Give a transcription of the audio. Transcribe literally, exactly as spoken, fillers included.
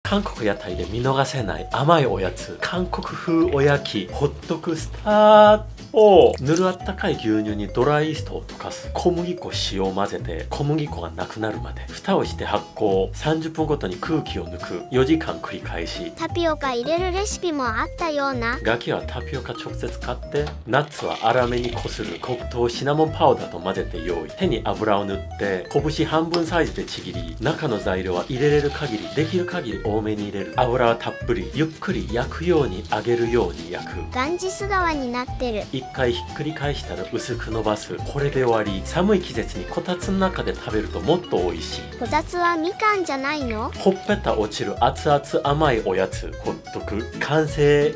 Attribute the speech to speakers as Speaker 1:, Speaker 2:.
Speaker 1: 韓国屋台で見逃せない甘いおやつ、韓国風おやきホットクスタート。ぬるあったかい牛乳にドライイーストを溶かす。小麦粉塩を混ぜて小麦粉がなくなるまで蓋をして発酵。さんじゅっぷんごとに空気を抜く。よじかん繰り返し。
Speaker 2: タピオカ入れるレシピもあったような。
Speaker 1: ガキはタピオカ直接買って、ナッツは粗めにこする。黒糖シナモンパウダーと混ぜて用意。手に油を塗って拳半分サイズでちぎり、中の材料は入れれる限りできる限り多めに入れる。油はたっぷりゆっくり焼くように揚げるように焼く。
Speaker 2: ガンジス川になってる。
Speaker 1: 一回ひっくり返したら薄く伸ばす。これで終わり。寒い季節にこたつの中で食べるともっと美味しい。
Speaker 2: こたつはみかんじゃないの？
Speaker 1: ほっぺた落ちる熱々甘いおやつほっとく完成。